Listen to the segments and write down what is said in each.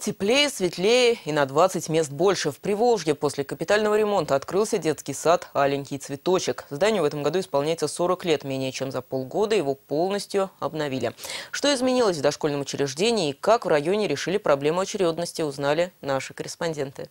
Теплее, светлее и на 20 мест больше. В Приволжье после капитального ремонта открылся детский сад «Аленький цветочек». Зданию в этом году исполняется 40 лет. Менее чем за полгода его полностью обновили. Что изменилось в дошкольном учреждении и как в районе решили проблему очередности, узнали наши корреспонденты.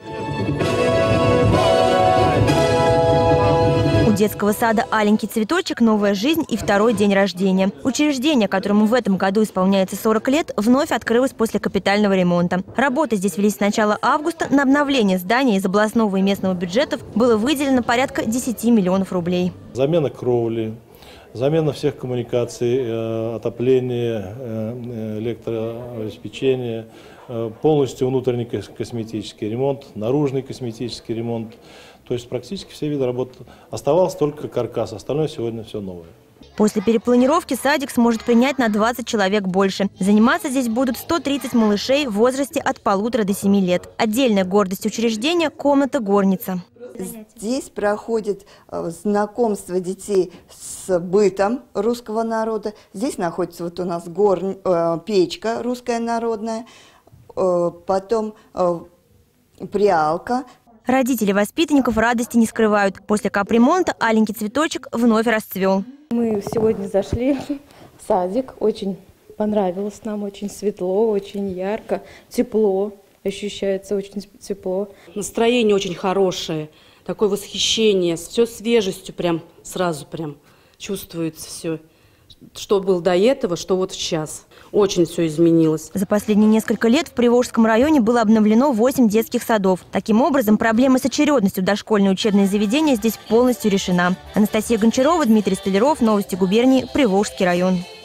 У детского сада «Аленький цветочек» новая жизнь и второй день рождения. Учреждение, которому в этом году исполняется 40 лет, вновь открылось после капитального ремонта. Работы здесь велись с начала августа. На обновление здания из областного и местного бюджетов было выделено порядка 10 миллионов рублей. Замена кровли, замена всех коммуникаций, отопление, электрообеспечение, полностью внутренний косметический ремонт, наружный косметический ремонт. То есть практически все виды работ. Оставался только каркас, остальное сегодня все новое. После перепланировки садик сможет принять на 20 человек больше. Заниматься здесь будут 130 малышей в возрасте от 1,5 до 7 лет. Отдельная гордость учреждения – комната-горница. Здесь проходит знакомство детей с бытом русского народа. Здесь находится вот у нас печка русская народная, потом прялка. Родители воспитанников радости не скрывают. После капремонта «Аленький цветочек» вновь расцвел. Мы сегодня зашли в садик. Очень понравилось нам, очень светло, очень ярко, тепло. Ощущается очень тепло. Настроение очень хорошее, такое восхищение, все свежестью прям сразу прям чувствуется все. Что было до этого, что вот сейчас. Очень все изменилось. За последние несколько лет в Приволжском районе было обновлено 8 детских садов. Таким образом, проблема с очередностью в дошкольные учебные заведения здесь полностью решена. Анастасия Гончарова, Дмитрий Столяров. Новости губернии. Приволжский район.